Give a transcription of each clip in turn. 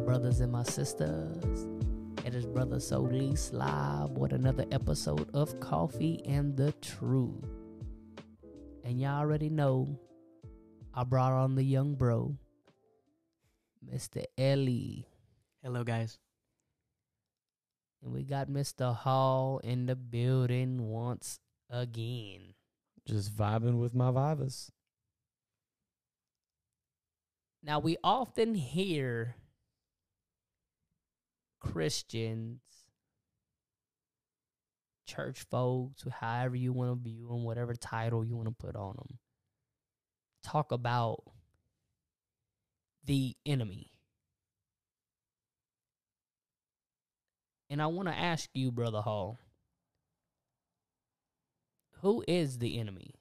brothers and my sisters. It is Brother Solis live with another episode of Coffee and the Truth. And y'all already know I brought on the young bro, Mr. Ellie. Hello, guys. And we got Mr. Hall in the building once again. Just vibing with my vibers. Now, we often hear Christians, church folks, however you want to view them, whatever title you want to put on them, talk about the enemy. And I want to ask you, Brother Hall, who is the enemy?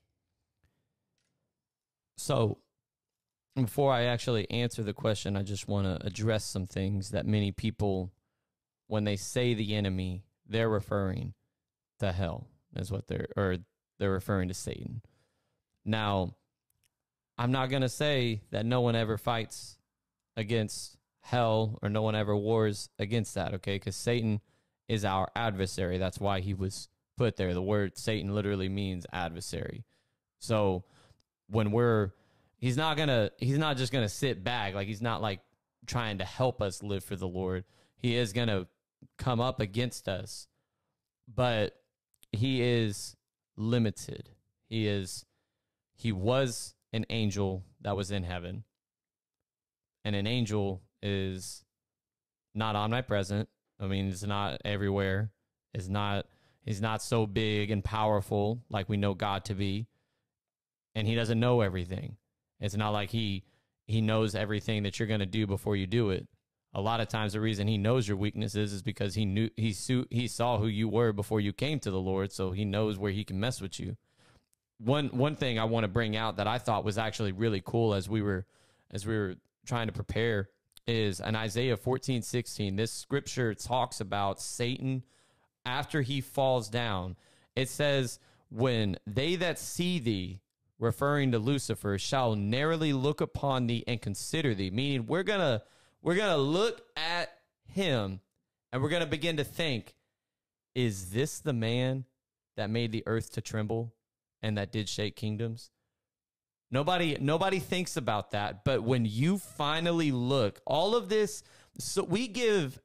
So, before I actually answer the question, I just want to address some things that many people, when they say the enemy, they're referring to hell, is what they're referring to Satan. Now, I'm not going to say that no one ever fights against hell or no one ever wars against that, okay? Because Satan is our adversary. That's why he was put there. The word Satan literally means adversary. So when he's not just gonna sit back. Like, he's not like trying to help us live for the Lord. He is gonna come up against us, but he is limited. He was an angel that was in heaven, and an angel is not omnipresent. I mean, it's not everywhere. He's not so big and powerful like we know God to be, and he doesn't know everything. It's not like he knows everything that you're going to do before you do it. A lot of times the reason he knows your weaknesses is because he saw who you were before you came to the Lord, so he knows where he can mess with you. One thing I want to bring out that I thought was actually really cool as we were trying to prepare is in Isaiah 14:16. This scripture talks about Satan after he falls down. It says, "When they that see thee," referring to Lucifer, "shall narrowly look upon thee and consider thee," meaning we're gonna look at him and we're gonna begin to think, is this the man that made the earth to tremble and that did shake kingdoms? Nobody thinks about that, but when you finally look, all of this, so we give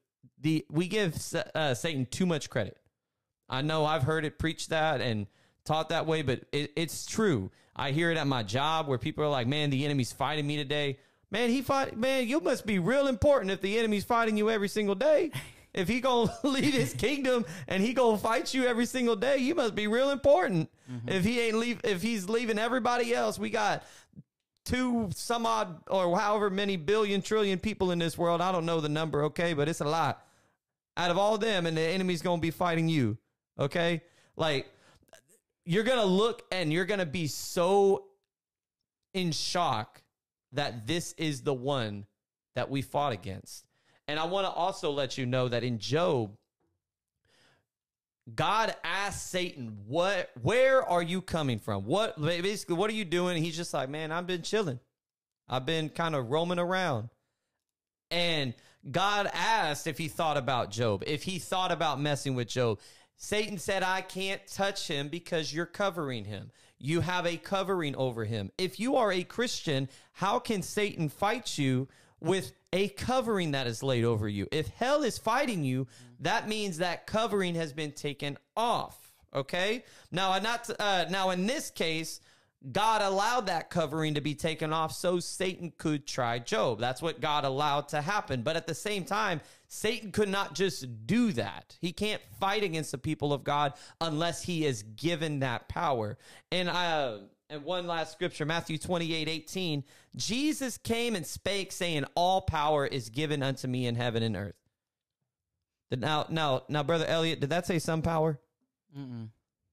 Satan too much credit. I know I've heard it preached that and taught that way, but it's true. I hear it at my job where people are like, "Man, the enemy's fighting me today." Man, you must be real important if the enemy's fighting you every single day. If he gonna leave his kingdom and he gonna fight you every single day, you must be real important. Mm-hmm. If he's leaving everybody else, we got 2 some odd or however many billion trillion people in this world. I don't know the number, okay, but it's a lot. Out of all of them, and the enemy's gonna be fighting you, okay? Like, you're gonna look and you're gonna be so in shock that this is the one that we fought against. And I want to also let you know that in Job, God asked Satan, where are you coming from? What are you doing? And he's just like, "Man, I've been chilling. I've been kind of roaming around." And God asked if he thought about Job, if he thought about messing with Job. Satan said, "I can't touch him because you're covering him. You have a covering over him." If you are a Christian, how can Satan fight you with a covering that is laid over you? If hell is fighting you, that means that covering has been taken off. Okay? Now, in this case, God allowed that covering to be taken off so Satan could try Job. That's what God allowed to happen. But at the same time, Satan could not just do that. He can't fight against the people of God unless he is given that power. And one last scripture, Matthew 28:18, Jesus came and spake, saying, "All power is given unto me in heaven and earth." Now, Brother Elliot, did that say some power? Mm-mm.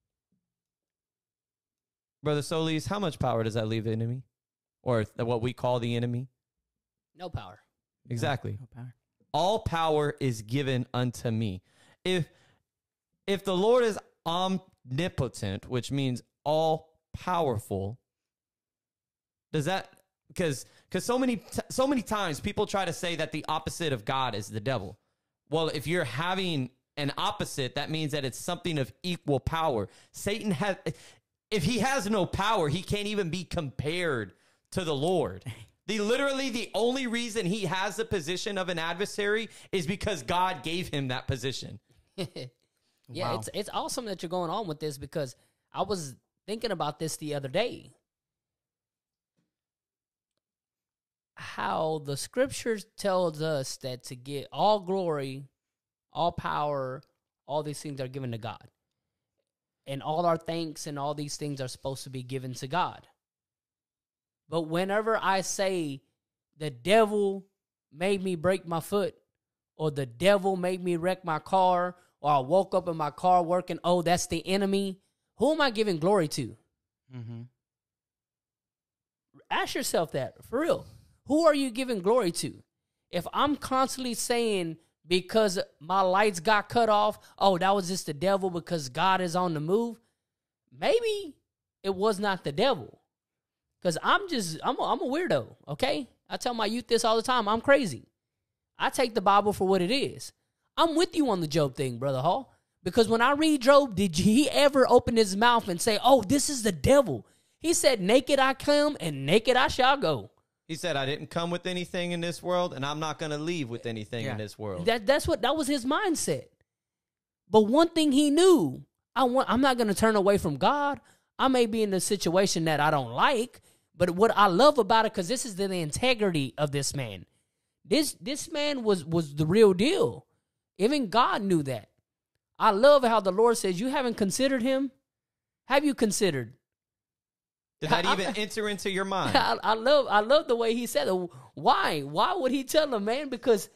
Brother Solis, how much power does that leave the enemy? Or what we call the enemy? No power. Exactly. No power. All power is given unto me. If the Lord is omnipotent, which means all powerful, because so many times people try to say that the opposite of God is the devil. Well, if you're having an opposite, that means that it's something of equal power. Satan has, if he has no power, he can't even be compared to the Lord. The only reason he has the position of an adversary is because God gave him that position. Yeah, Wow. it's awesome that you're going on with this, because I was thinking about this the other day. How the scriptures tells us that to get all glory, all power, all these things are given to God. And all our thanks and all these things are supposed to be given to God. But whenever I say the devil made me break my foot, or the devil made me wreck my car, or I woke up in my car working, oh, that's the enemy, who am I giving glory to? Mm-hmm. Ask yourself that, for real. Who are you giving glory to? If I'm constantly saying because my lights got cut off, oh, that was just the devil because God is on the move, maybe it was not the devil. Because I'm a weirdo, okay? I tell my youth this all the time. I'm crazy. I take the Bible for what it is. I'm with you on the Job thing, Brother Hall. Because when I read Job, did he ever open his mouth and say, oh, this is the devil? He said, naked I come and naked I shall go. He said, I didn't come with anything in this world, and I'm not going to leave with anything Yeah. in this world. That was his mindset. But one thing he knew, I'm not going to turn away from God. I may be in a situation that I don't like, but what I love about it, because this is the integrity of this man. This man was the real deal. Even God knew that. I love how the Lord says, you haven't considered him? Have you considered? Did that even enter into your mind? I love the way he said it. Why? Why would he tell him, man? Because,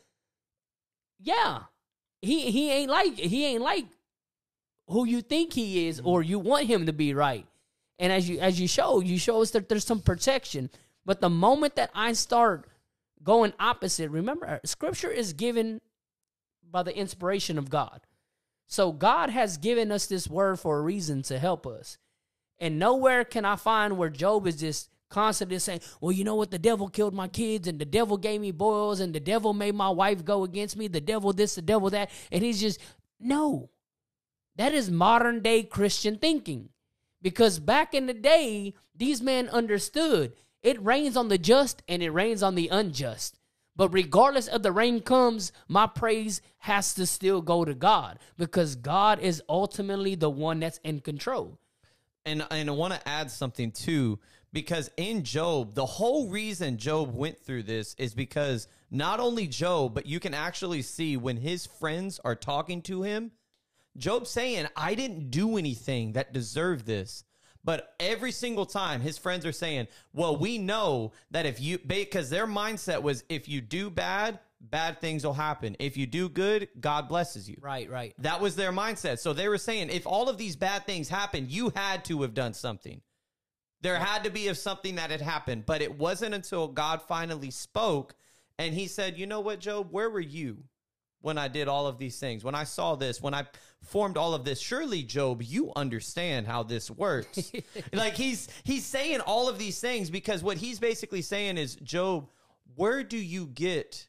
yeah, he ain't like who you think he is, or you want him to be, right? And as you show us that there's some protection. But the moment that I start going opposite, remember, Scripture is given by the inspiration of God. So God has given us this word for a reason to help us. And nowhere can I find where Job is just constantly saying, well, you know what? The devil killed my kids, and the devil gave me boils, and the devil made my wife go against me. The devil this, the devil that. And he's just, no. That is modern day Christian thinking. Because back in the day, these men understood it rains on the just and it rains on the unjust. But regardless of the rain comes, my praise has to still go to God, because God is ultimately the one that's in control. And I want to add something too, because in Job, the whole reason Job went through this is because not only Job, but you can actually see when his friends are talking to him, Job's saying, I didn't do anything that deserved this. But every single time his friends are saying, well, we know that because their mindset was, if you do bad things will happen. If you do good, God blesses you. Right. That was their mindset. So they were saying, if all of these bad things happened, you had to have done something. There had to be something that had happened. But it wasn't until God finally spoke and he said, you know what, Job, where were you when I did all of these things? When I saw this, when I formed all of this? Surely, Job, you understand how this works. Like he's saying all of these things because what he's basically saying is, Job, where do you get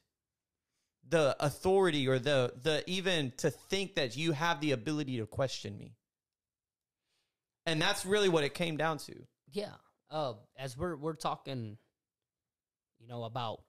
the authority or the even to think that you have the ability to question me? And that's really what it came down to. Yeah. As we're talking, about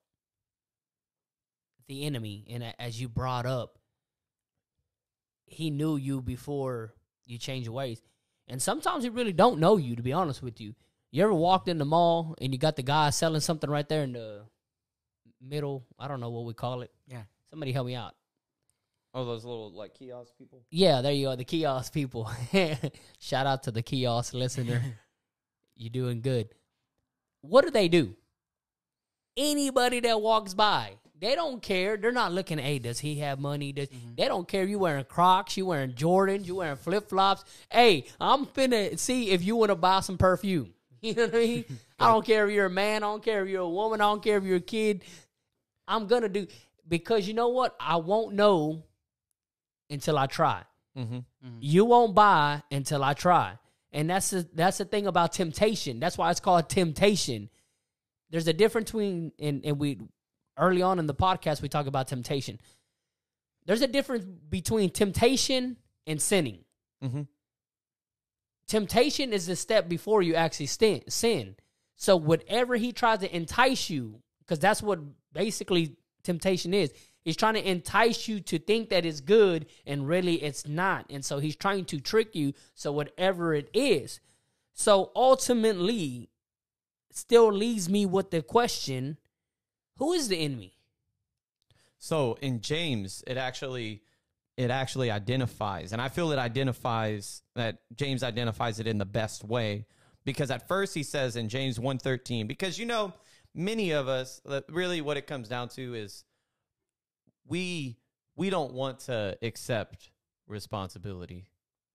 the enemy, and as you brought up, he knew you before you change your ways. And sometimes he really don't know you, to be honest with you. You ever walked in the mall and you got the guy selling something right there in the middle? I don't know what we call it. Yeah. Somebody help me out. Oh, those little like kiosk people? Yeah, there you are, the kiosk people. Shout out to the kiosk listener. You're doing good. What do? Anybody that walks by, they don't care. They're not looking, hey, does he have money? They don't care. You wearing Crocs, you wearing Jordans, you wearing flip-flops. Hey, I'm finna see if you want to buy some perfume. You know what I mean? I don't care if you're a man. I don't care if you're a woman. I don't care if you're a kid. I'm going to do, because you know what? I won't know until I try. Mm-hmm. You won't buy until I try. And that's the thing about temptation. That's why it's called temptation. there's a difference between, and we early on in the podcast we talk about temptation. There's a difference between temptation and sinning. Mm-hmm. Temptation is the step before you actually sin. So whatever he tries to entice you, because that's what basically temptation is. He's trying to entice you to think that it's good, and really it's not. And so he's trying to trick you. So whatever it is. So ultimately, still leaves me with the question, who is the enemy? So in James, it actually identifies, and I feel that James identifies it in the best way, because at first he says in James 1:13, because many of us, really what it comes down to is we don't want to accept responsibility.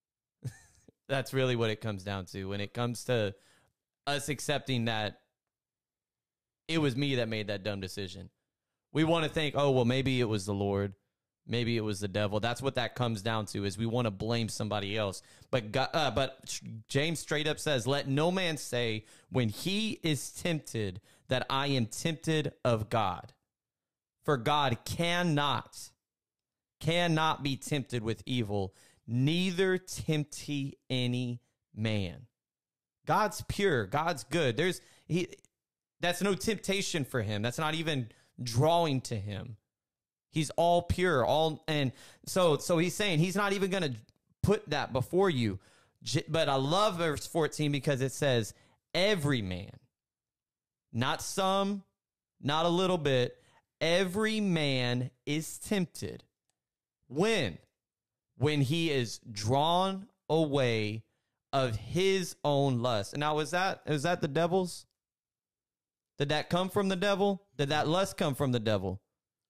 That's really what it comes down to when it comes to us accepting that it was me that made that dumb decision. We want to think, oh, well, maybe it was the Lord. Maybe it was the devil. That's what that comes down to, is we want to blame somebody else. But James straight up says, let no man say when he is tempted that I am tempted of God. For God cannot be tempted with evil, neither tempt he any man. God's pure. God's good. That's no temptation for him. That's not even drawing to him. He's all pure, and so he's saying he's not even going to put that before you. But I love verse 14 because it says every man, not some, not a little bit. Every man is tempted when he is drawn away of his own lust. And now is that the devil's? Did that come from the devil? Did that lust come from the devil?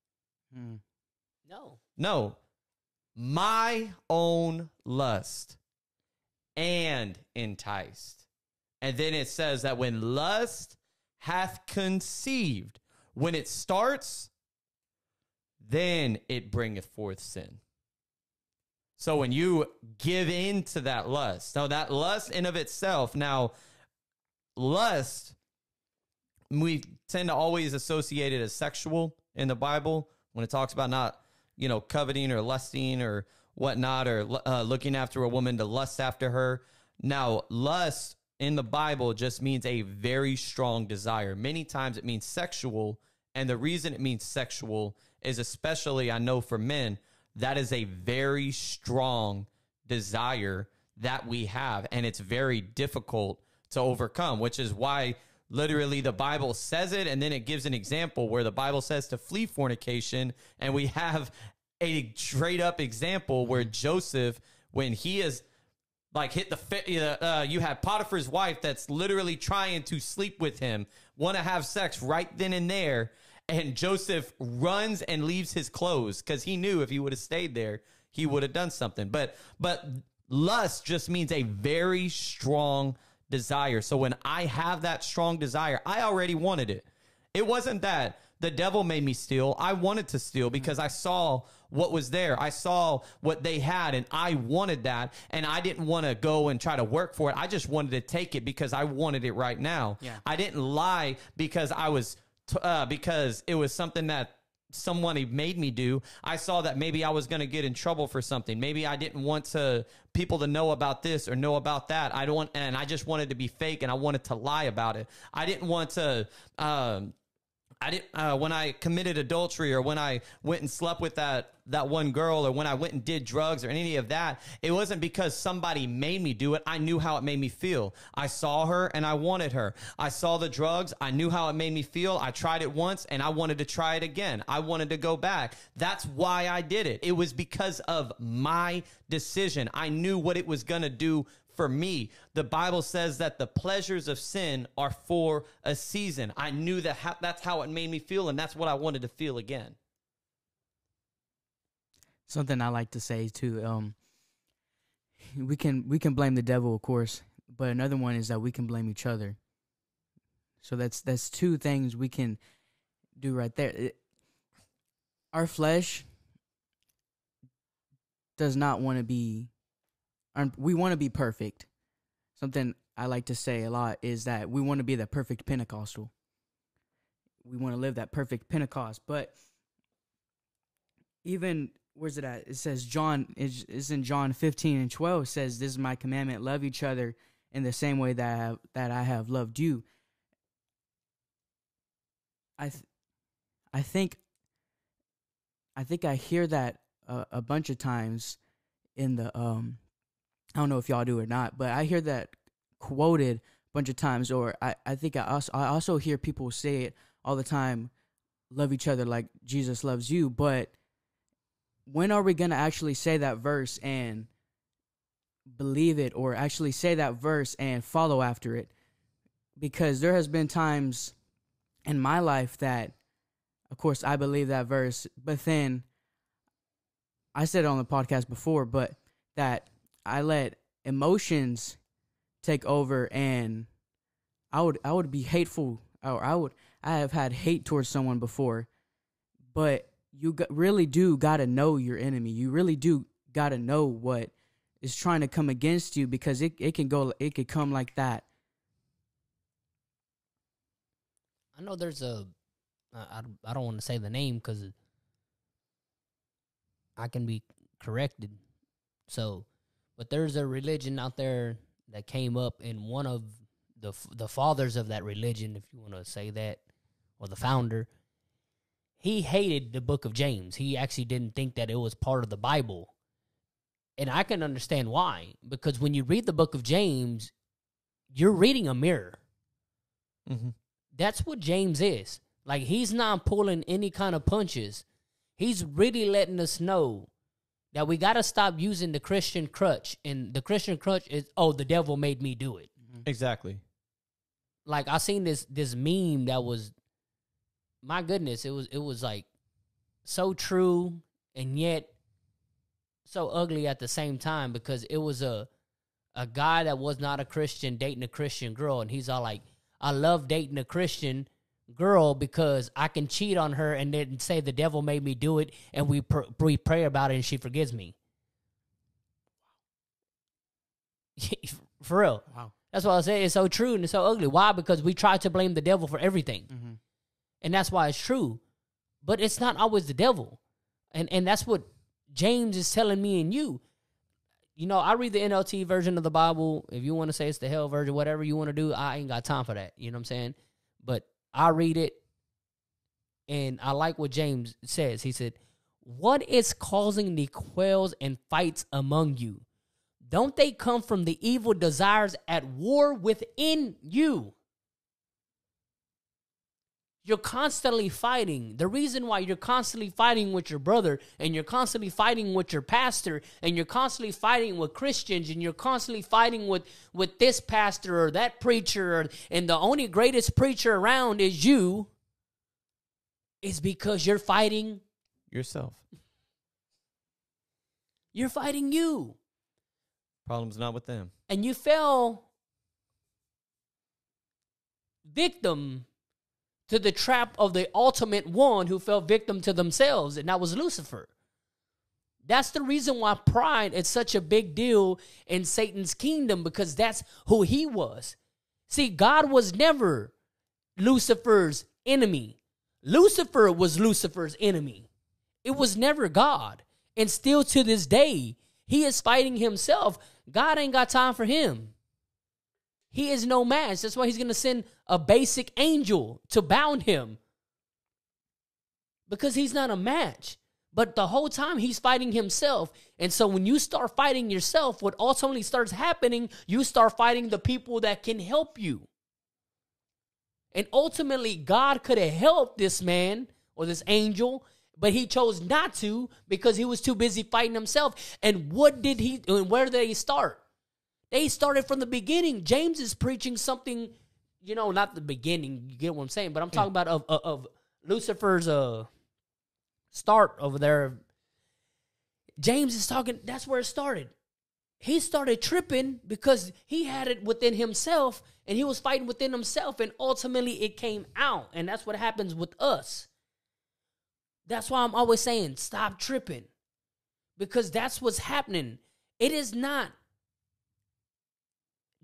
No. My own lust and enticed. And then it says that when lust hath conceived, when it starts, then it bringeth forth sin. So when you give in to that lust, now that lust in of itself, now lust, we tend to always associate it as sexual in the Bible when it talks about not, coveting or lusting or whatnot, or looking after a woman to lust after her. Now, lust in the Bible just means a very strong desire. Many times it means sexual, and the reason it means sexual is, especially I know for men, that is a very strong desire that we have, and it's very difficult to overcome, which is why literally the Bible says it, and then it gives an example where the Bible says to flee fornication, and we have a straight up example where Joseph, when he is like you had Potiphar's wife that's literally trying to sleep with him, want to have sex right then and there, and Joseph runs and leaves his clothes because he knew if he would have stayed there, he would have done something. But lust just means a very strong desire. So when I have that strong desire, I already wanted it. It wasn't that the devil made me steal. I wanted to steal because I saw what was there. I saw what they had, and I wanted that, and I didn't want to go and try to work for it. I just wanted to take it because I wanted it right now. Yeah. I didn't lie because because it was something that someone made me do. I saw that maybe I was going to get in trouble for something. Maybe I didn't want people to know about this or know about that. And I just wanted to be fake, and I wanted to lie about it. I didn't want to, when I committed adultery, or when I went and slept with that one girl, or when I went and did drugs or any of that, it wasn't because somebody made me do it. I knew how it made me feel. I saw her and I wanted her. I saw the drugs. I knew how it made me feel. I tried it once and I wanted to try it again. I wanted to go back. That's why I did it. It was because of my decision. I knew what it was going to do for me. The Bible says that the pleasures of sin are for a season. I knew that's how it made me feel, and that's what I wanted to feel again. Something I like to say too, we can blame the devil, of course, but another one is that we can blame each other. So that's two things we can do right there. Our flesh does not want to be, we want to be perfect. Something I like to say a lot is that we want to be the perfect Pentecostal. we want to live that perfect Pentecost. But even, where's it at? It says it's in John 15:12. It says, "This is my commandment: love each other in the same way that I have loved you." I think I hear that a bunch of times in the I don't know if y'all do or not, but I hear that quoted a bunch of times, or I think I also hear people say it all the time, love each other like Jesus loves you. But when are we going to actually say that verse and believe it, or actually say that verse and follow after it? Because there has been times in my life that, of course, I believe that verse, but then I said it on the podcast before, but that I let emotions take over, and I would be hateful, or I have had hate towards someone before. But you really do got to know your enemy. You really do got to know what is trying to come against you, because it could come like that. I know there's I don't want to say the name because I can be corrected. So, but there's a religion out there that came up, and one of the fathers of that religion, if you want to say that, or the founder, he hated the book of James. He actually didn't think that it was part of the Bible. And I can understand why, because when you read the book of James, you're reading a mirror. Mm-hmm. That's what James is. Like, he's not pulling any kind of punches. He's really letting us know that we got to stop using the Christian crutch. And the Christian crutch is, oh, the devil made me do it. Exactly. Like, I seen this meme that was, my goodness, it was like so true and yet so ugly at the same time, because it was a guy that was not a Christian dating a Christian girl, and he's all like, I love dating a Christian girl because I can cheat on her and then say the devil made me do it, and we pray about it and she forgives me. For real. Wow. That's why I say it's so true and it's so ugly. Why? Because we try to blame the devil for everything. Mm-hmm. And that's why it's true. But it's not always the devil. And that's what James is telling me and you. You know, I read the NLT version of the Bible. If you want to say it's the hell version, whatever you want to do, I ain't got time for that. You know what I'm saying? But I read it, and I like what James says. He said, what is causing the quarrels and fights among you? Don't they come from the evil desires at war within you? You're constantly fighting. The reason why you're constantly fighting with your brother, and you're constantly fighting with your pastor, and you're constantly fighting with Christians, and you're constantly fighting with this pastor or that preacher, and the only greatest preacher around is you, is because you're fighting yourself. You're fighting you. Problem's not with them. And you fell victim to the trap of the ultimate one who fell victim to themselves, and that was Lucifer. That's the reason why pride is such a big deal in Satan's kingdom, because that's who he was. See, God was never Lucifer's enemy. Lucifer was Lucifer's enemy. It was never God. And still to this day, he is fighting himself. God ain't got time for him. He is no match. That's why he's going to send a basic angel to bound him, because he's not a match. But the whole time he's fighting himself. And so when you start fighting yourself, what ultimately starts happening, you start fighting the people that can help you. And ultimately, God could have helped this man or this angel, but he chose not to because he was too busy fighting himself. And where did they start? They started from the beginning. James is preaching something, you know, not the beginning. You get what I'm saying? But I'm talking about of Lucifer's start over there. James is talking, that's where it started. He started tripping because he had it within himself, and he was fighting within himself, and ultimately it came out. And that's what happens with us. That's why I'm always saying, stop tripping, because that's what's happening. It is not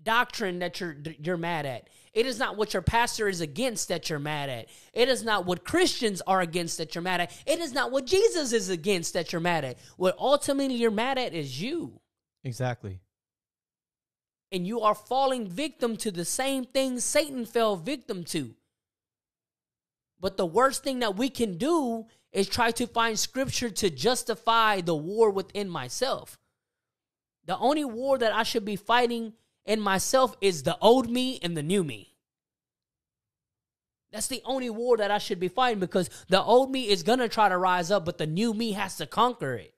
doctrine that you're mad at. It is not what your pastor is against that you're mad at. It is not what Christians are against that you're mad at. It is not what Jesus is against that you're mad at. What ultimately you're mad at is you. Exactly. And you are falling victim to the same thing Satan fell victim to. But the worst thing that we can do is try to find scripture to justify the war within myself. The only war that I should be fighting in myself is the old me and the new me. That's the only war that I should be fighting, because the old me is going to try to rise up, but the new me has to conquer it.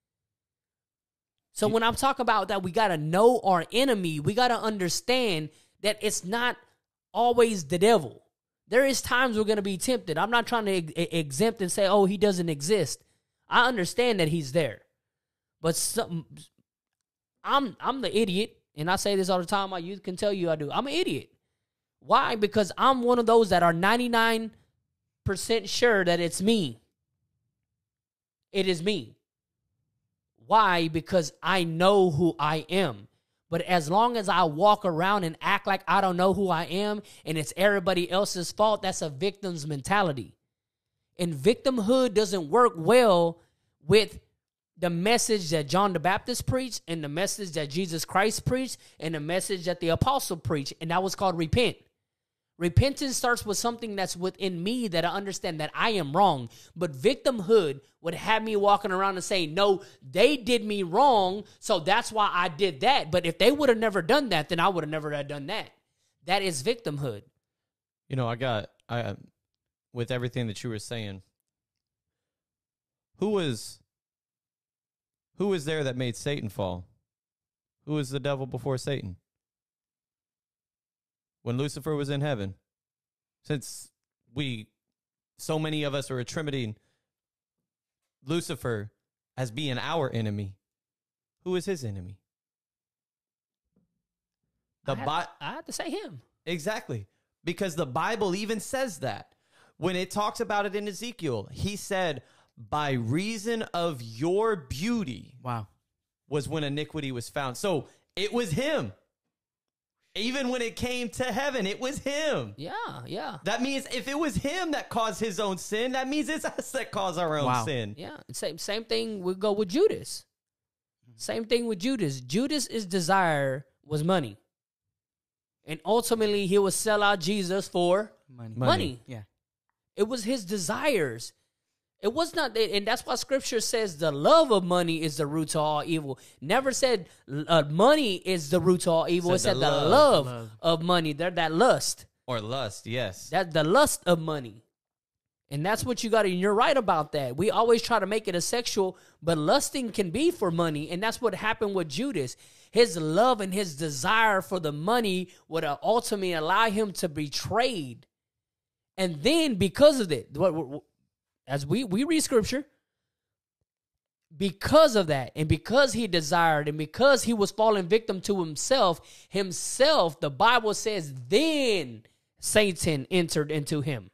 So when I'm talking about that, we got to know our enemy. We got to understand that it's not always the devil. There is times we're going to be tempted. I'm not trying to exempt and say, oh, he doesn't exist. I understand that he's there. But I'm the idiot. And I say this all the time. My youth can tell you I do. I'm an idiot. Why? Because I'm one of those that are 99% sure that it's me. It is me. Why? Because I know who I am. But as long as I walk around and act like I don't know who I am and it's everybody else's fault, that's a victim's mentality. And victimhood doesn't work well with the message that John the Baptist preached and the message that Jesus Christ preached and the message that the apostle preached. And that was called repent. Repentance starts with something that's within me that I understand that I am wrong. But victimhood would have me walking around and saying, no, they did me wrong, so that's why I did that. But if they would have never done that, then I would have never done that. That is victimhood. You know, I with everything that you were saying, who was there that made Satan fall? Who was the devil before Satan? When Lucifer was in heaven, since so many of us are attributing Lucifer as being our enemy, who is his enemy? I have to say him. Exactly. Because the Bible even says that. When it talks about it in Ezekiel, he said, by reason of your beauty, wow, was when iniquity was found. So it was him. Even when it came to heaven, it was him. Yeah. That means if it was him that caused his own sin, that means it's us that cause our own sin. Yeah. Same thing would go with Judas. Same thing with Judas. Judas's desire was money. And ultimately, he would sell out Jesus for money. Yeah. It was his desires. It was not, and that's why scripture says the love of money is the root to all evil. Never said money is the root to all evil. It said the love of money. That lust. Or lust, yes. That's the lust of money. And that's what you got to, and you're right about that. We always try to make it a sexual, but lusting can be for money. And that's what happened with Judas. His love and his desire for the money would ultimately allow him to be betrayed. And then because of it, as we read scripture, because of that, and because he desired, and because he was falling victim to himself, the Bible says, then Satan entered into him.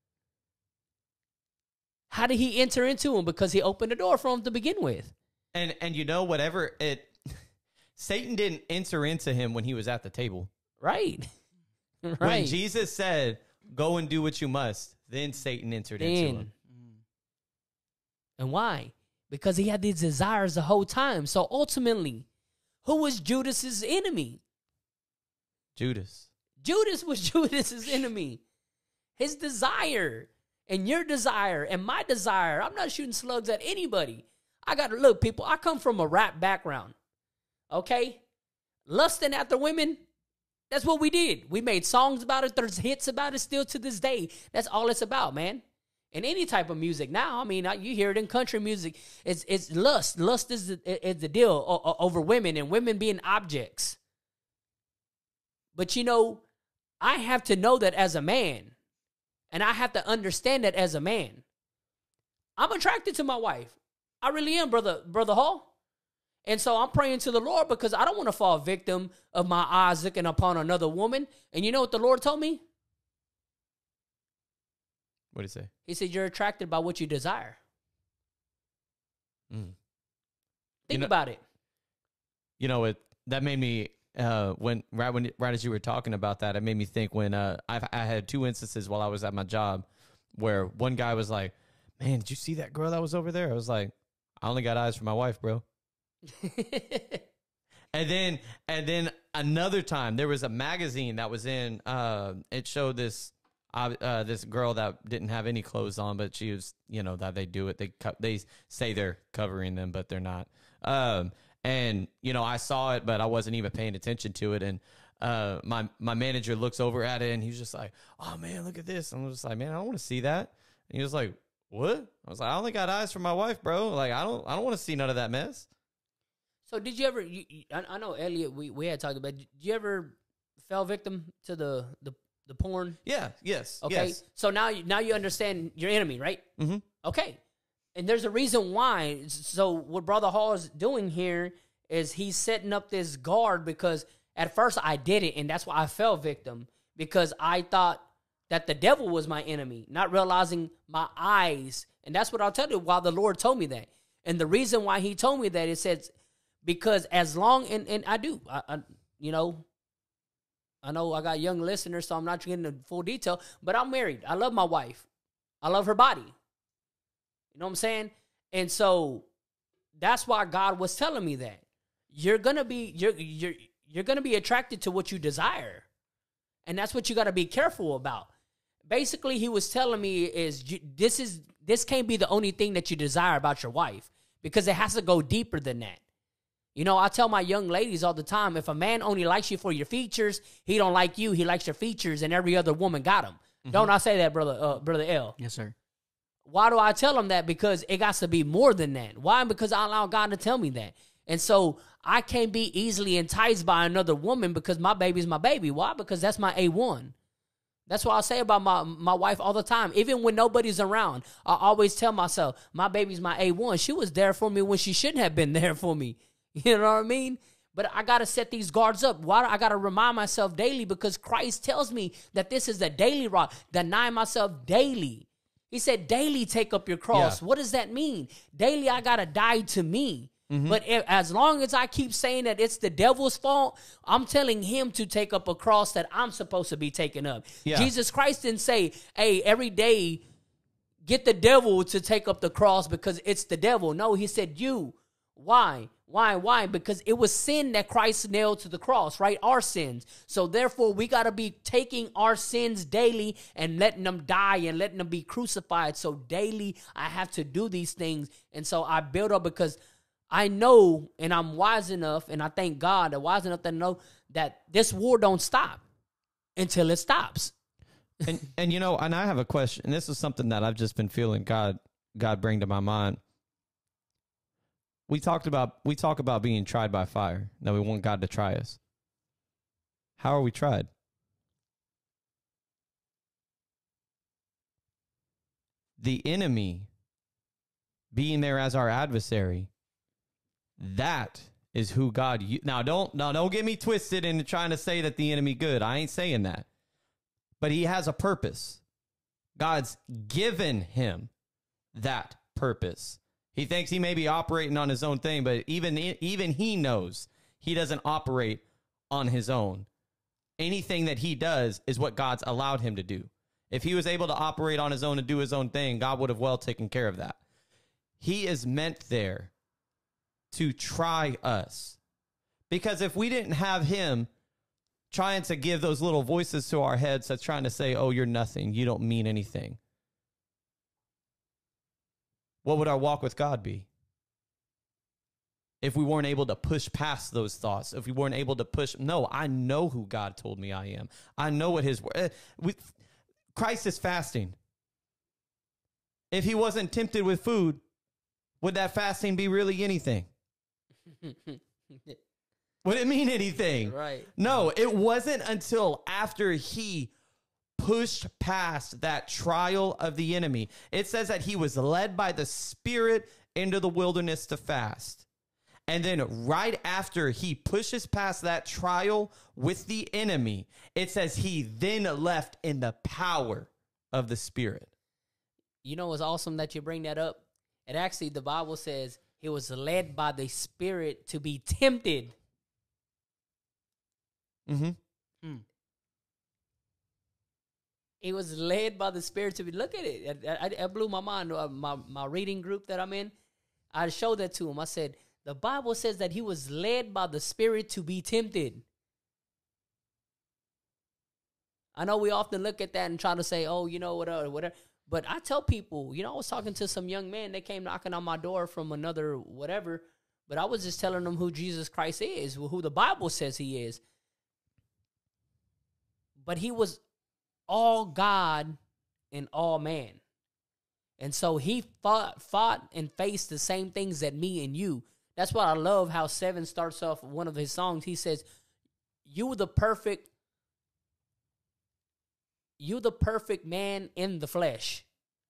How did he enter into him? Because he opened the door for him to begin with. And you know, Satan didn't enter into him when he was at the table. Right. Right. When Jesus said, go and do what you must, then Satan entered into him. And why? Because he had these desires the whole time. So ultimately, who was Judas's enemy? Judas. Judas was Judas's enemy. His desire and your desire and my desire. I'm not shooting slugs at anybody. I got to look, people. I come from a rap background. Okay? Lusting after women. That's what we did. We made songs about it. There's hits about it still to this day. That's all it's about, man. In any type of music now, I mean, you hear it in country music. It's lust. Lust is the deal over women and women being objects. But you know, I have to know that as a man, and I have to understand that as a man. I'm attracted to my wife. I really am, brother Hall. And so I'm praying to the Lord because I don't want to fall victim of my eyes looking upon another woman. And you know what the Lord told me? What did he say? He said, you're attracted by what you desire. Think about it. You know, that made me right as you were talking about that, it made me think when I had two instances while I was at my job where one guy was like, "Man, did you see that girl that was over there?" I was like, "I only got eyes for my wife, bro." And then another time there was a magazine that was in. It showed this girl that didn't have any clothes on, but she was, that they do it. They say they're covering them, but they're not. And I saw it, but I wasn't even paying attention to it. And my manager looks over at it, and he's just like, "Oh man, look at this." And I was just like, "Man, I don't want to see that." And he was like, "What?" I was like, "I only got eyes for my wife, bro. Like, I don't want to see none of that mess." So did you ever? I know Elliot. We had talked about. Did you ever fell victim to the porn? Yeah. Yes. Okay. Yes. So now you understand your enemy, right? Mm-hmm. Okay. And there's a reason why. So what Brother Hall is doing here is he's setting up this guard, because at first I did it, and that's why I fell victim, because I thought that the devil was my enemy, not realizing my eyes. And that's what I'll tell you why the Lord told me that. And the reason why he told me that, it says, because as long, and I do, I know I got young listeners, so I'm not getting into full detail, but I'm married. I love my wife. I love her body. You know what I'm saying? And so that's why God was telling me that you're gonna be attracted to what you desire, and that's what you got to be careful about. Basically, he was telling me this can't be the only thing that you desire about your wife, because it has to go deeper than that. I tell my young ladies all the time, if a man only likes you for your features, he don't like you. He likes your features, and every other woman got him. Mm-hmm. Don't I say that, brother L? Yes, sir. Why do I tell them that? Because it got to be more than that. Why? Because I allow God to tell me that. And so I can't be easily enticed by another woman, because my baby's my baby. Why? Because that's my A1. That's what I say about my wife all the time. Even when nobody's around, I always tell myself, my baby's my A1. She was there for me when she shouldn't have been there for me. You know what I mean? But I got to set these guards up. Why? I got to remind myself daily, because Christ tells me that this is a daily rock, denying myself daily. He said, daily take up your cross. Yeah. What does that mean? Daily I got to die to me. Mm-hmm. But as long as I keep saying that it's the devil's fault, I'm telling him to take up a cross that I'm supposed to be taking up. Yeah. Jesus Christ didn't say, hey, every day get the devil to take up the cross because it's the devil. No, he said you. Why? Why? Because it was sin that Christ nailed to the cross, right? Our sins. So therefore, we got to be taking our sins daily and letting them die and letting them be crucified. So daily, I have to do these things. And so I build up, because I know, and I'm wise enough, and I thank God I'm wise enough to know that this war don't stop until it stops. And and I have a question. And this is something that I've just been feeling God bring to my mind. We talk about being tried by fire, that we want God to try us. How are we tried? The enemy being there as our adversary, that is who God now don't get me twisted into trying to say that the enemy good. I ain't saying that. But he has a purpose. God's given him that purpose. He thinks he may be operating on his own thing, but even he knows he doesn't operate on his own. Anything that he does is what God's allowed him to do. If he was able to operate on his own and do his own thing, God would have well taken care of that. He is meant there to try us. Because if we didn't have him trying to give those little voices to our heads that's trying to say, oh, you're nothing, you don't mean anything, what would our walk with God be? If we weren't able to push past those thoughts, if we weren't able to push, no, I know who God told me I am. I know what his word, Christ is fasting. If he wasn't tempted with food, would that fasting be really anything? Would it mean anything? Right. No, it wasn't until after he pushed past that trial of the enemy. It says that he was led by the Spirit into the wilderness to fast. And then right after he pushes past that trial with the enemy, it says he then left in the power of the Spirit. You know, it's awesome that you bring that up. And actually, the Bible says he was led by the Spirit to be tempted. Mm-hmm. He was led by the Spirit to be. Look at it. It blew my mind. My reading group that I'm in, I showed that to him. I said, the Bible says that he was led by the Spirit to be tempted. I know we often look at that and try to say, oh, you know, whatever. But I tell people, you know, I was talking to some young men. They came knocking on my door from another whatever. But I was just telling them who Jesus Christ is, who the Bible says he is. But he was all God and all man. And so he fought and faced the same things that me and you. That's why I love how Seven starts off one of his songs. He says, you the perfect man in the flesh.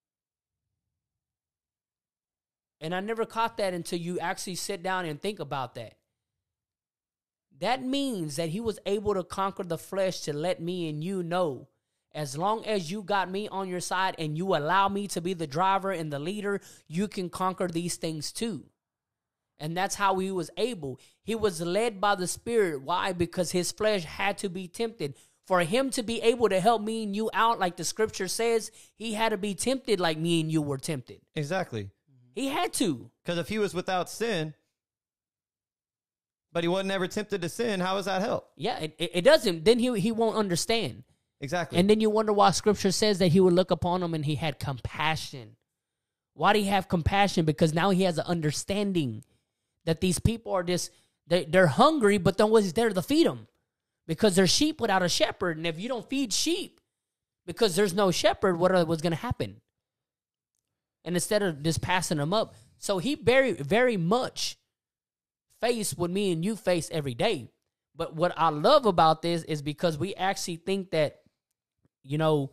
And I never caught that until you actually sit down and think about that. That means that he was able to conquer the flesh to let me and you know, as long as you got me on your side and you allow me to be the driver and the leader, you can conquer these things too. And that's how he was able. He was led by the Spirit. Why? Because his flesh had to be tempted. For him to be able to help me and you out, like the scripture says, he had to be tempted like me and you were tempted. Exactly. He had to. Because if he was without sin, but he wasn't ever tempted to sin, how does that help? Yeah, it doesn't. Then he won't understand. Exactly. And then you wonder why scripture says that he would look upon him and he had compassion. Why did he have compassion? Because now he has an understanding that these people are just, they're hungry, but no one's there to feed them. Because they're sheep without a shepherd. And if you don't feed sheep, because there's no shepherd, what's going to happen? And instead of just passing them up. So he very, very much faced what me and you face every day. But what I love about this is because we actually think that, you know,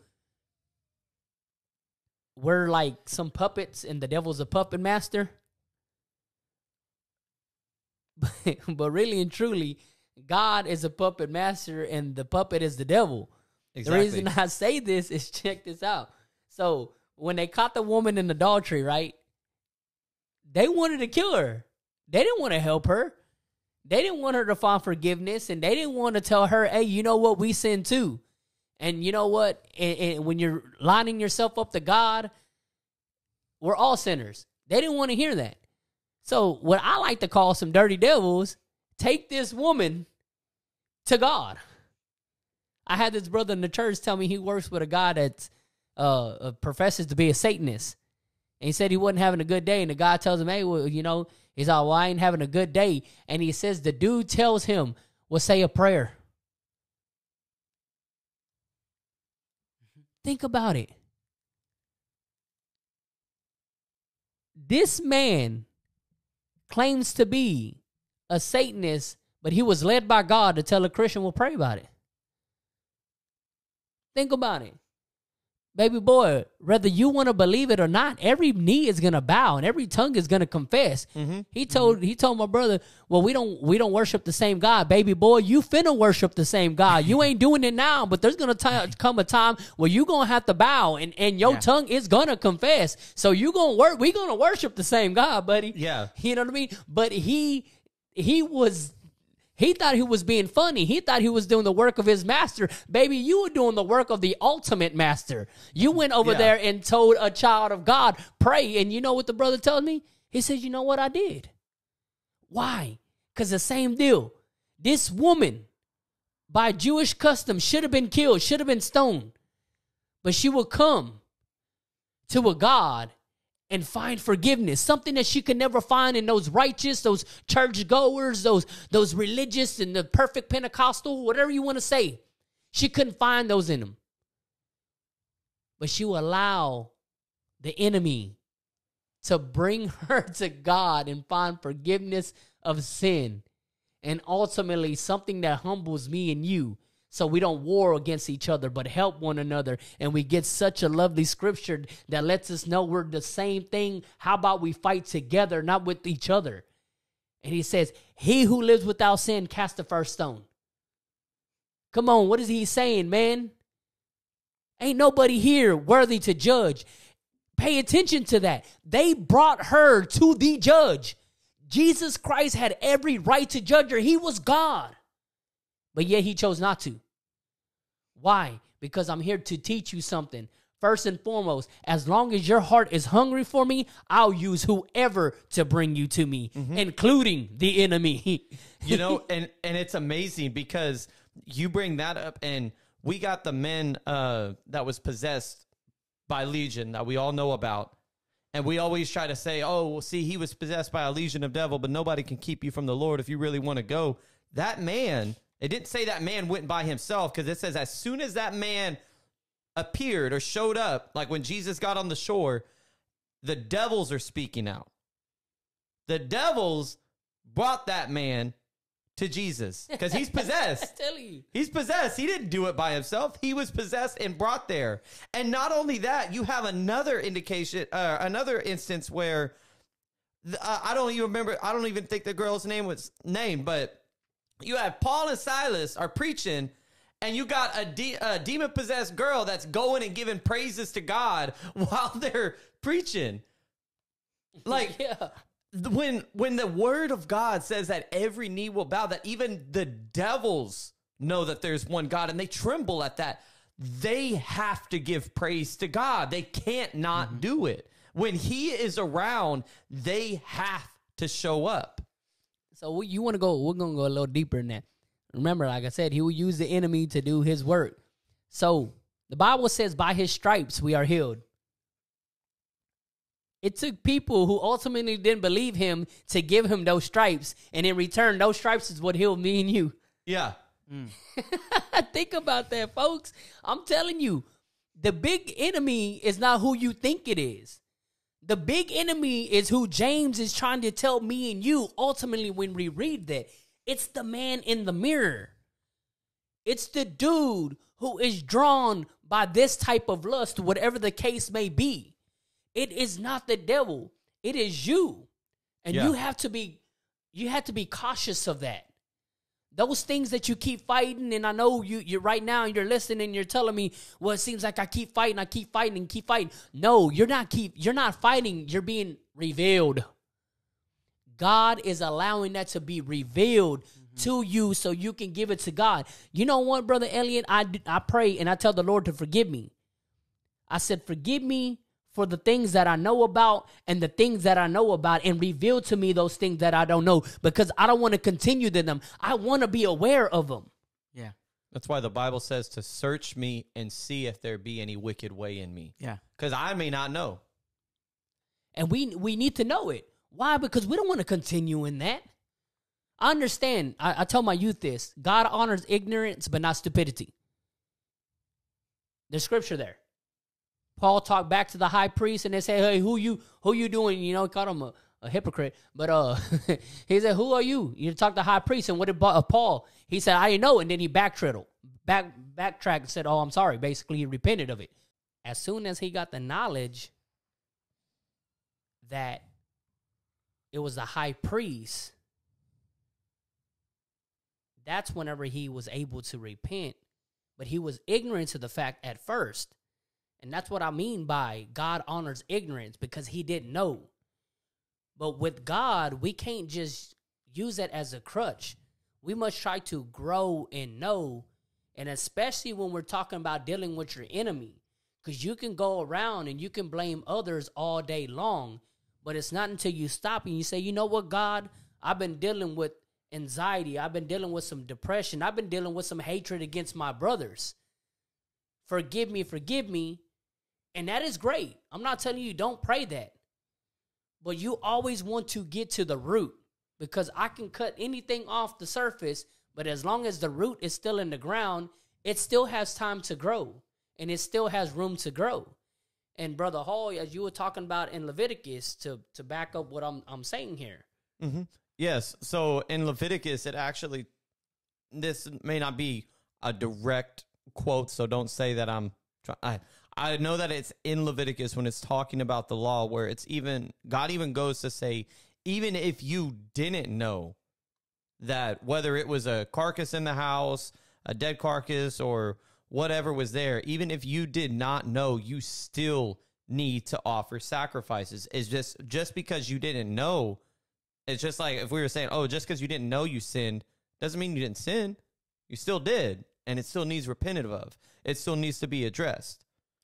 we're like some puppets and the devil's a puppet master. But really and truly, God is a puppet master and the puppet is the devil. Exactly. The reason I say this is, check this out. So when they caught the woman in adultery, right? They wanted to kill her. They didn't want to help her. They didn't want her to find forgiveness, and they didn't want to tell her, hey, you know what? We sin too. And you know what? And when you're lining yourself up to God, we're all sinners. They didn't want to hear that. So what I like to call some dirty devils, take this woman to God. I had this brother in the church tell me he works with a guy that professes to be a Satanist. And he said he wasn't having a good day. And the guy tells him, hey, well, you know, he's like, well, I ain't having a good day. And he says the dude tells him, well, say a prayer. Think about it. This man claims to be a Satanist, but he was led by God to tell a Christian, well, pray about it. Think about it. Baby boy, whether you want to believe it or not, every knee is going to bow and every tongue is going to confess. Mm-hmm. He told my brother, well, we don't worship the same God. Baby boy, you finna worship the same God. You ain't doing it now, but there's going to come a time where you going to have to bow and your tongue is going to confess. So we going to worship the same God, buddy. Yeah. You know what I mean? But he thought he was being funny. He thought he was doing the work of his master. Baby, you were doing the work of the ultimate master. You went over there and told a child of God, pray. And you know what the brother told me? He said, you know what I did? Why? Because the same deal. This woman, by Jewish custom, should have been killed, should have been stoned. But she will come to a God and find forgiveness, something that she could never find in those righteous, those churchgoers, those religious and the perfect Pentecostal, whatever you want to say. She couldn't find those in them. But she will allow the enemy to bring her to God and find forgiveness of sin. And ultimately something that humbles me and you, so we don't war against each other, but help one another. And we get such a lovely scripture that lets us know we're the same thing. How about we fight together, not with each other? And he says, he who lives without sin, cast the first stone. Come on, what is he saying, man? Ain't nobody here worthy to judge. Pay attention to that. They brought her to the judge. Jesus Christ had every right to judge her. He was God. But yet he chose not to. Why? Because I'm here to teach you something. First and foremost, as long as your heart is hungry for me, I'll use whoever to bring you to me, including the enemy. You know, and it's amazing because you bring that up, and we got the men that was possessed by Legion that we all know about. And we always try to say, oh, well, see, he was possessed by a legion of devil, but nobody can keep you from the Lord if you really want to go. That man, it didn't say that man went by himself, because it says as soon as that man appeared or showed up, like when Jesus got on the shore, the devils are speaking out. The devils brought that man to Jesus because he's possessed. I tell you. He's possessed. He didn't do it by himself. He was possessed and brought there. And not only that, you have another indication, another instance where I don't even remember. I don't even think the girl's name was named, but you have Paul and Silas are preaching, and you got a demon-possessed girl that's going and giving praises to God while they're preaching. Like, Yeah. when the word of God says that every knee will bow, that even the devils know that there's one God, and they tremble at that, they have to give praise to God. They can't not do it. When he is around, they have to show up. So you want to go, we're going to go a little deeper in that. Remember, like I said, he will use the enemy to do his work. So the Bible says by his stripes we are healed. It took people who ultimately didn't believe him to give him those stripes. And in return, those stripes is what healed me and you. Yeah. Think about that, folks. I'm telling you, the big enemy is not who you think it is. The big enemy is who James is trying to tell me and you ultimately when we read that. It's the man in the mirror. It's the dude who is drawn by this type of lust, whatever the case may be. It is not the devil. It is you. And you have to be cautious of that. Those things that you keep fighting, and I know you're right now and you're listening and you're telling me, well, it seems like I keep fighting. No, you're not fighting. You're being revealed. God is allowing that to be revealed to you so you can give it to God. You know what, Brother Elliot? I pray and I tell the Lord to forgive me. I said, forgive me for the things that I know about and the things that I know about, and reveal to me those things that I don't know, because I don't want to continue to them. I want to be aware of them. Yeah. That's why the Bible says to search me and see if there be any wicked way in me. Yeah. Because I may not know. And we need to know it. Why? Because we don't want to continue in that. I understand. I tell my youth this. God honors ignorance, but not stupidity. There's scripture there. Paul talked back to the high priest and they said, hey, who you doing? You know, he called him a hypocrite. But he said, who are you? You talk to the high priest. And what did Paul? He said, I didn't know. And then he backtracked and said, oh, I'm sorry. Basically, he repented of it. As soon as he got the knowledge that it was the high priest, that's whenever he was able to repent. But he was ignorant to the fact at first. And that's what I mean by God honors ignorance, because he didn't know. But with God, we can't just use it as a crutch. We must try to grow and know, and especially when we're talking about dealing with your enemy, because you can go around and you can blame others all day long, but it's not until you stop and you say, you know what, God, I've been dealing with anxiety. I've been dealing with some depression. I've been dealing with some hatred against my brothers. Forgive me. And that is great. I'm not telling you don't pray that. But you always want to get to the root, because I can cut anything off the surface, but as long as the root is still in the ground, it still has time to grow, and it still has room to grow. And Brother Hall, as you were talking about in Leviticus, to back up what I'm saying here. Mm-hmm. Yes. So in Leviticus, it actually, this may not be a direct quote, so don't say that I'm trying. I know that it's in Leviticus when it's talking about the law, where it's even, God even goes to say, even if you didn't know that, whether it was a carcass in the house, a dead carcass, or whatever was there, even if you did not know, you still need to offer sacrifices. It's just because you didn't know. It's just like if we were saying, oh, just because you didn't know you sinned doesn't mean you didn't sin. You still did, and it still needs repented of. It still needs to be addressed.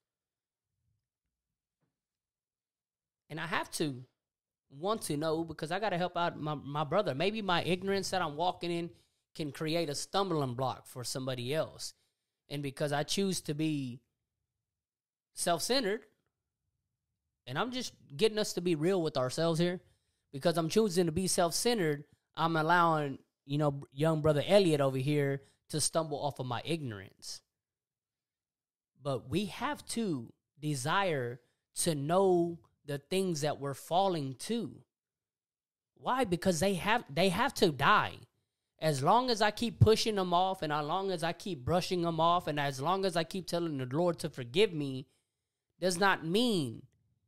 And I have to want to know because I got to help out my brother. Maybe my ignorance that I'm walking in can create a stumbling block for somebody else. And because I choose to be self-centered, and I'm just getting us to be real with ourselves here, because I'm choosing to be self-centered, I'm allowing, young brother Elliot over here to stumble off of my ignorance. But we have to desire to know the things that we're falling to. Why? Because they have to die. As long as I keep pushing them off, and as long as I keep brushing them off, and as long as I keep telling the Lord to forgive me, does not mean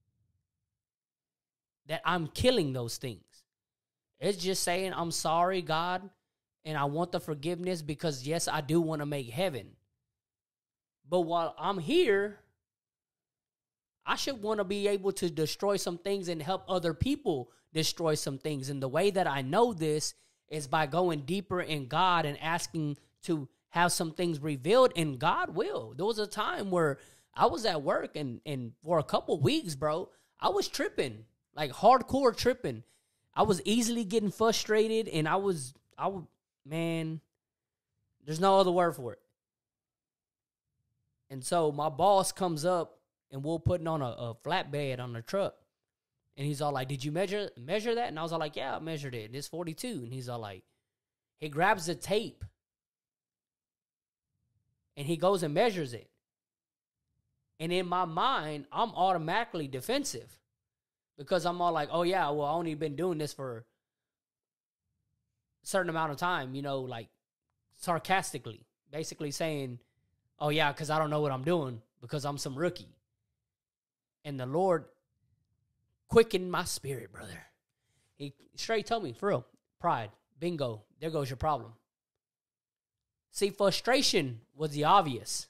that I'm killing those things. It's just saying, I'm sorry, God, and I want the forgiveness because, yes, I do want to make heaven. But while I'm here, I should want to be able to destroy some things and help other people destroy some things. And the way that I know this is by going deeper in God and asking to have some things revealed, and God will. There was a time where I was at work and for a couple weeks, bro, I was tripping, like hardcore tripping. I was easily getting frustrated, and I would, man, there's no other word for it. And so my boss comes up, and we're putting on a flatbed on the truck. And he's all like, did you measure that? And I was all like, yeah, I measured it. It's 42. And he's all like, he grabs the tape. And he goes and measures it. And in my mind, I'm automatically defensive. Because I'm all like, oh, yeah, well, I only been doing this for a certain amount of time, like sarcastically. Basically saying, oh, yeah, because I don't know what I'm doing because I'm some rookie. And the Lord quickened my spirit, brother. He straight told me, for real, pride, bingo, there goes your problem. See, frustration was the obvious.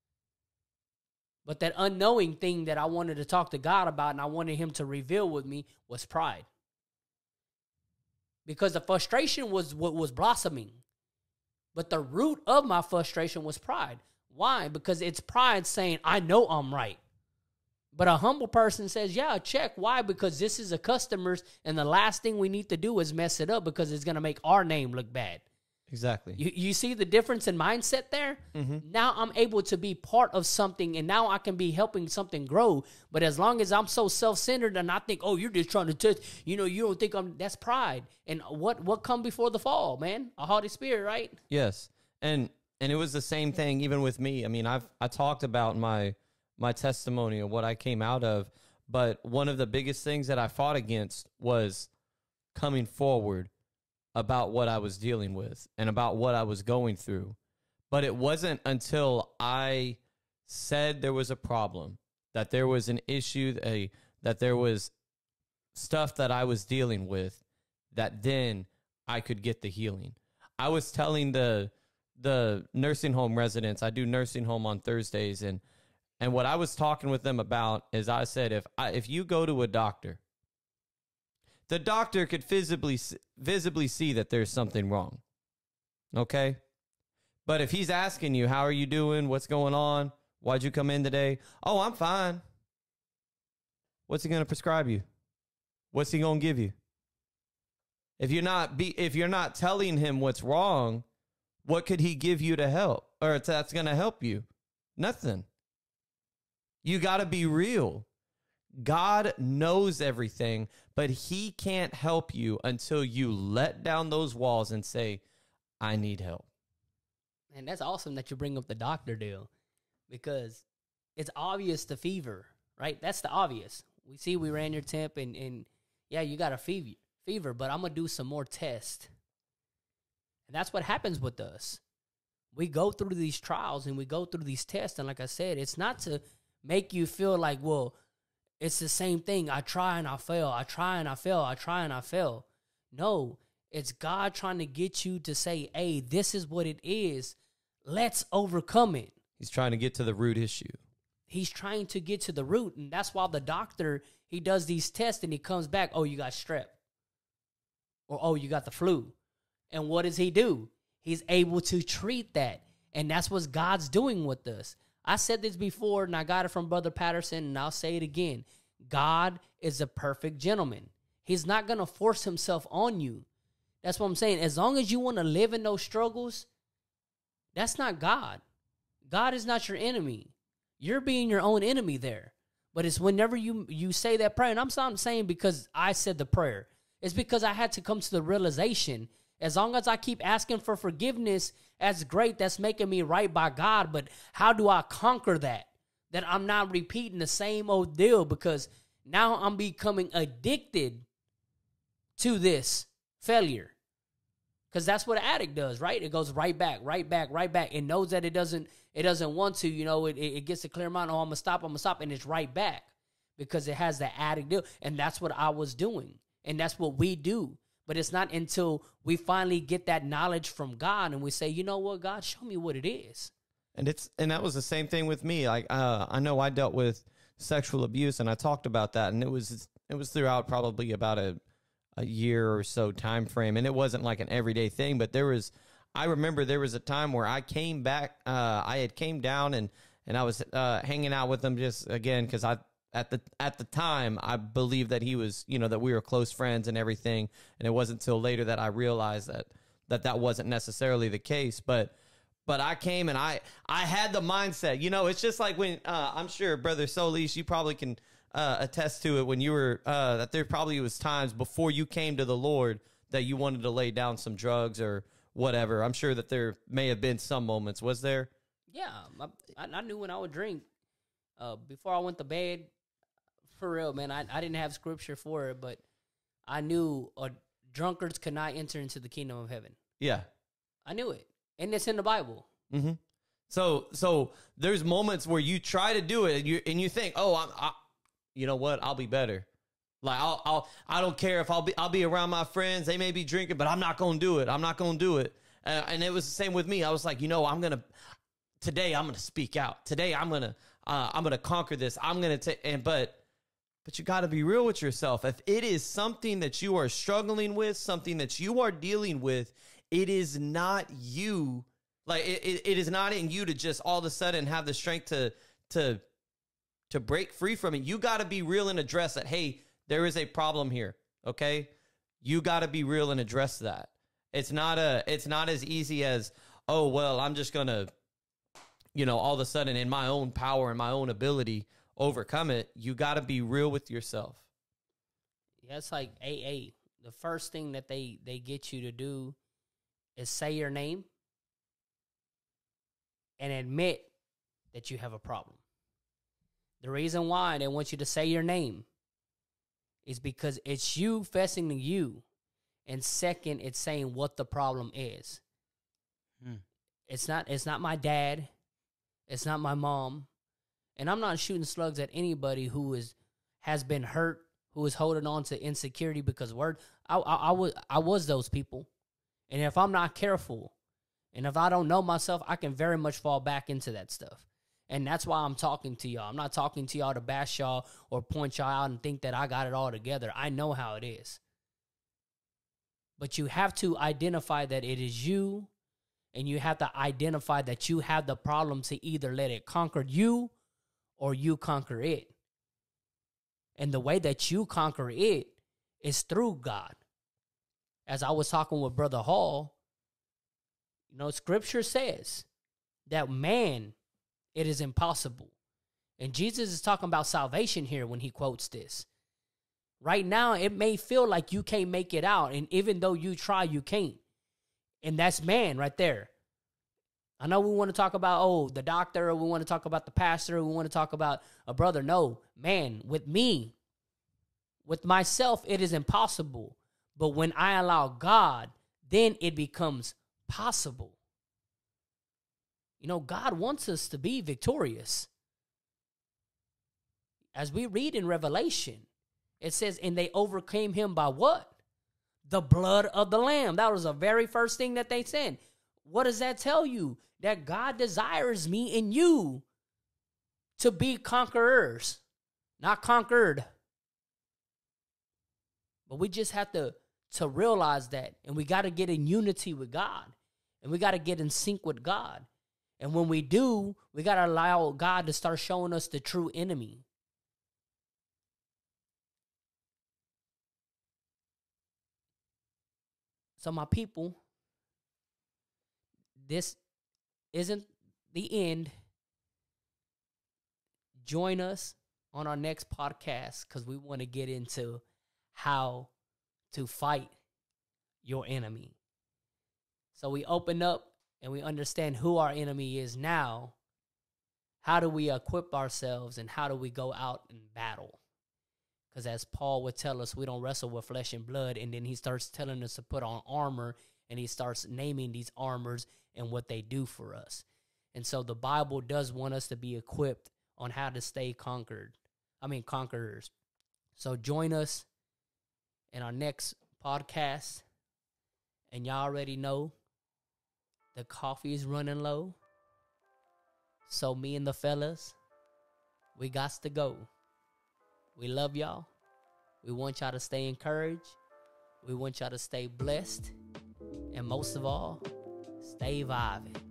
But that unknowing thing that I wanted to talk to God about and I wanted him to reveal with me was pride. Because the frustration was what was blossoming. But the root of my frustration was pride. Why? Because it's pride saying, I know I'm right. But a humble person says, yeah, check. Why? Because this is a customer's, and the last thing we need to do is mess it up because it's going to make our name look bad. Exactly. You see the difference in mindset there? Mm-hmm. Now I'm able to be part of something, and now I can be helping something grow. But as long as I'm so self-centered and I think, oh, you're just trying to touch, you don't think that's pride. And what come before the fall, man? A haughty spirit, right? Yes. And it was the same thing even with me. I mean, I talked about my testimony of what I came out of, but one of the biggest things that I fought against was coming forward about what I was dealing with and about what I was going through. But it wasn't until I said there was a problem, that there was an issue, that there was stuff that I was dealing with, that then I could get the healing. I was telling the nursing home residents, I do nursing home on Thursdays, and what I was talking with them about is I said, if you go to a doctor, the doctor could visibly see that there's something wrong, okay? But if he's asking you, how are you doing? What's going on? Why'd you come in today? Oh, I'm fine. What's he going to prescribe you? What's he going to give you? If you're not telling him what's wrong, what could he give you to help? Or that's going to help you? Nothing. You got to be real. God knows everything, but he can't help you until you let down those walls and say, I need help. And that's awesome that you bring up the doctor deal, because it's obvious the fever, right? That's the obvious. We ran your temp and yeah, you got a fever, but I'm going to do some more tests. And that's what happens with us. We go through these trials and we go through these tests. And like I said, it's not to make you feel like, well, it's the same thing. I try and I fail. I try and I fail. I try and I fail. No, it's God trying to get you to say, hey, this is what it is. Let's overcome it. He's trying to get to the root issue. He's trying to get to the root. And that's why the doctor, he does these tests and he comes back, oh, you got strep. Or, oh, you got the flu. And what does he do? He's able to treat that. And that's what God's doing with us. I said this before, and I got it from Brother Patterson, and I'll say it again. God is a perfect gentleman. He's not going to force himself on you. That's what I'm saying. As long as you want to live in those struggles, that's not God. God is not your enemy. You're being your own enemy there. But it's whenever you say that prayer, and I'm not saying because I said the prayer. It's because I had to come to the realization, as long as I keep asking for forgiveness, that's great. That's making me right by God. But how do I conquer that? That I'm not repeating the same old deal, because now I'm becoming addicted to this failure. Because that's what an addict does, right? It goes right back, right back, right back. It knows that it doesn't want to, it gets a clear mind. Oh, I'm going to stop. And it's right back because it has the addict deal. And that's what I was doing. And that's what we do. But it's not until we finally get that knowledge from God and we say, you know what, God, show me what it is. And that was the same thing with me. Like, I know I dealt with sexual abuse, and I talked about that, and it was throughout probably about a year or so time frame, and it wasn't like an everyday thing. But I remember there was a time where I came back. I had came down and I was hanging out with him just again because at the time I believed that he was, that we were close friends and everything, and it wasn't until later that I realized that wasn't necessarily the case. But I came and I had the mindset, it's just like when, I'm sure Brother Solis, you probably can attest to it when you were, that there probably was times before you came to the Lord that you wanted to lay down some drugs or whatever. I'm sure that there may have been some moments. Was there? Yeah. I knew when I would drink, before I went to bed, for real, man, I didn't have scripture for it, but I knew drunkards could not enter into the kingdom of heaven. Yeah. I knew it. And it's in the Bible. Mm-hmm. So there's moments where you try to do it and you think, oh, you know what? I'll be better. Like I don't care if I'll be around my friends. They may be drinking, but I'm not going to do it. I'm not going to do it. And it was the same with me. I was like, today I'm going to speak out. Today I'm going to conquer this. I'm going to take, but you got to be real with yourself. If it is something that you are struggling with, something that you are dealing with, it is not you. Like it is not in you to just all of a sudden have the strength to break free from it. You got to be real and address that. Hey, there is a problem here. Okay. You got to be real and address that. It's not as easy as, oh, well, I'm just going to, all of a sudden in my own power and my own ability overcome it. You got to be real with yourself. Yeah. It's like AA. The first thing that they get you to do is say your name and admit that you have a problem. The reason why they want you to say your name is because it's you fessing to you. And second, it's saying what the problem is. It's not my dad. It's not my mom. And I'm not shooting slugs at anybody who has been hurt, who is holding on to insecurity because I was those people. And if I'm not careful, and if I don't know myself, I can very much fall back into that stuff. And that's why I'm talking to y'all. I'm not talking to y'all to bash y'all or point y'all out and think that I got it all together. I know how it is. But you have to identify that it is you, and you have to identify that you have the problem to either let it conquer you or you conquer it. And the way that you conquer it is through God. As I was talking with Brother Hall, scripture says that man, it is impossible. And Jesus is talking about salvation here when he quotes this. Right now, it may feel like you can't make it out. And even though you try, you can't. And that's man right there. I know we want to talk about, the doctor, or we want to talk about the pastor, or we want to talk about a brother. No, man, with me, with myself, it is impossible. But when I allow God, then it becomes possible. God wants us to be victorious. As we read in Revelation, it says, and they overcame him by what? The blood of the Lamb. That was the very first thing that they said. What does that tell you? That God desires me and you to be conquerors, not conquered. But we just have to realize that, and we got to get in unity with God. And we got to get in sync with God. And when we do, we got to allow God to start showing us the true enemy. So my people, this isn't the end. Join us on our next podcast because we want to get into how to fight your enemy. So we open up and we understand who our enemy is now. How do we equip ourselves and how do we go out and battle? Because as Paul would tell us, we don't wrestle with flesh and blood. And then he starts telling us to put on armor, and he starts naming these armors and what they do for us. And so the Bible does want us to be equipped on how to stay conquerors. So join us in our next podcast. And y'all already know the coffee is running low. So me and the fellas, we got to go. We love y'all. We want y'all to stay encouraged. We want y'all to stay blessed. And most of all, stay vibing.